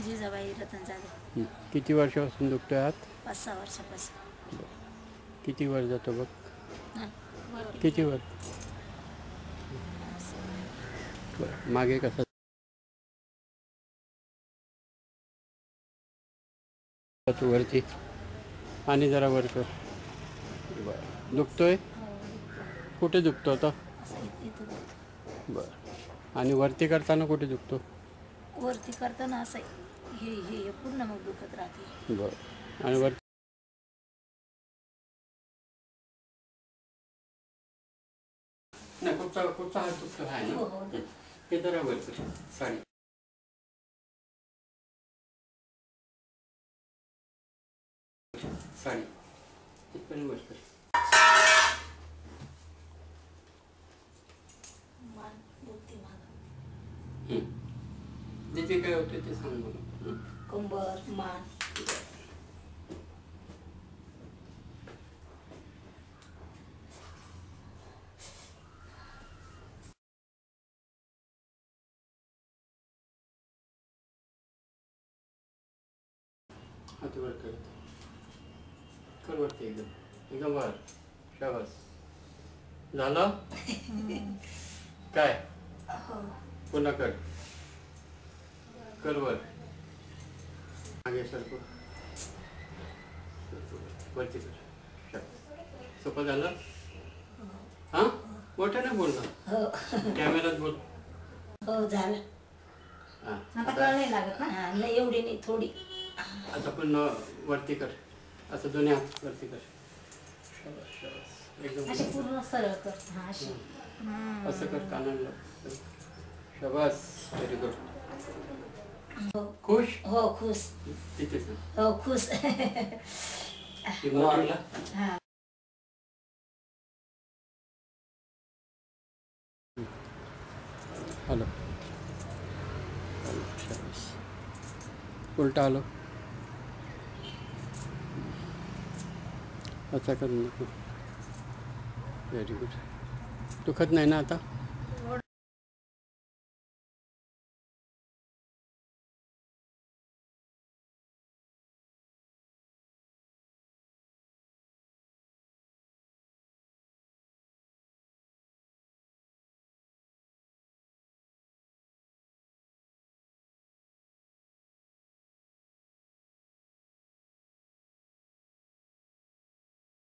जिजाबाई रतन जाधव. किती वर्षापासून दुखतोय हात? 5-6 वर्षापासून. किती वर जातो बघ? हां. किती वर? मागे कसं वरती आणि जरा वर कर. बरं. दुखतोय? कुठे दुखतो आता? बरं. आणि वरती करताना कुठे दुखतो? वरती करताना असं हे हे पूर्ण मग दुखत राहते. बरं. आणि वरती नाही कुठचा हात दुखतो आहे ना? हे जरा वर कर. साडी साडी तिथपर्यंत वर कर. जिथे काय होतं ते सांग मला. कंबर, मान. हात वर कर. कर वरती एकदम एकदम वर. शाबास. झालं? काय? पुन्हा कर. कर वर. मागे सरको. वरती कर. सोपं झालं? हां मोठ्याने बोल ना. कॅमेरात बोल. हो झालं. आता कळ नाही लागत ना. नाही एवढी नाही थोडी. आता पुन्हा वरती कर. असं दोन्ही हात वरती कर. शाबास शाबास एकदम अशी पूर्ण सरळ कर. हां अशी. असं कर कानाला. शाबास व्हेरी गुड. खुश? हो खुश. तिथेच हो खुश. हां. हॅलो. शाबास. उलटा आलो. अच्छा करू नको. Very good. दुखत नाही ना आता?